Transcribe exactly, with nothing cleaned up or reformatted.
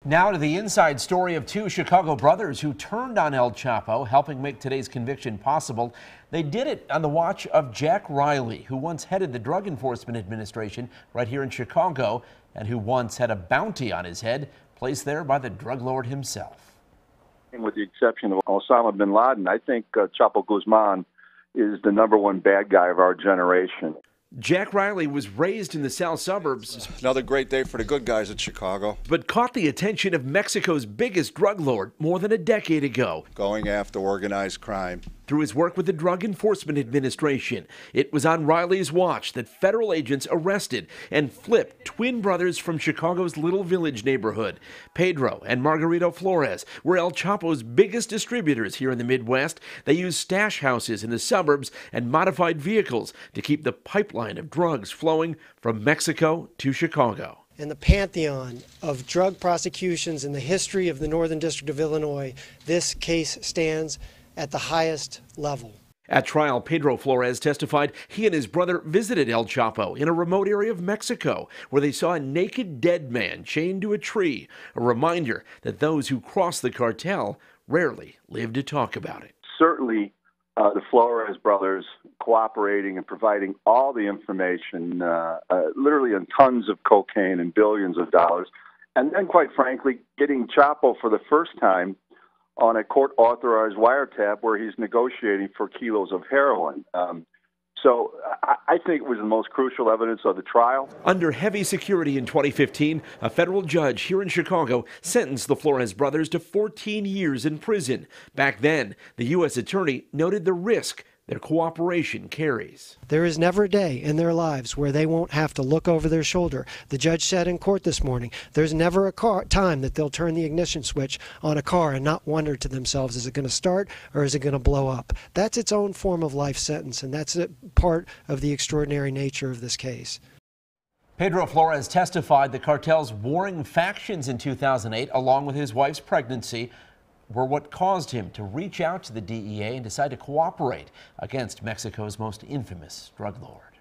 Now to the inside story of two Chicago brothers who turned on El Chapo, helping make today's conviction possible. They did it on the watch of Jack Riley, who once headed the Drug Enforcement Administration right here in Chicago, and who once had a bounty on his head placed there by the drug lord himself. With the exception of Osama bin Laden, I think uh, Chapo Guzman is the number one bad guy of our generation. Jack Riley was raised in the south suburbs. Another great day for the good guys at Chicago. But caught the attention of Mexico's biggest drug lord more than a decade ago. Going after organized crime. Through his work with the Drug Enforcement Administration, it was on Riley's watch that federal agents arrested and flipped twin brothers from Chicago's Little Village neighborhood. Pedro and Margarito Flores were El Chapo's biggest distributors here in the Midwest. They used stash houses in the suburbs and modified vehicles to keep the pipeline of drugs flowing from Mexico to Chicago. In the pantheon of drug prosecutions in the history of the Northern District of Illinois, this case stands at the highest level. At trial, Pedro Flores testified he and his brother visited El Chapo in a remote area of Mexico where they saw a naked dead man chained to a tree, a reminder that those who cross the cartel rarely live to talk about it. Certainly, uh, the Flores brothers cooperating and providing all the information, uh, uh, literally on tons of cocaine and billions of dollars, and then, quite frankly, getting Chapo for the first time on a court-authorized wiretap where he's negotiating for kilos of heroin. Um, so I, I think it was the most crucial evidence of the trial. Under heavy security in twenty fifteen, a federal judge here in Chicago sentenced the Flores brothers to fourteen years in prison. Back then, the U S attorney noted the risk their cooperation carries. There is never a day in their lives where they won't have to look over their shoulder. The judge said in court this morning, there's never a car, time that they'll turn the ignition switch on a car and not wonder to themselves, is it going to start or is it going to blow up? That's its own form of life sentence, and that's a part of the extraordinary nature of this case. Pedro Flores testified the cartel's warring factions in two thousand eight, along with his wife's pregnancy, were what caused him to reach out to the D E A and decide to cooperate against Mexico's most infamous drug lord.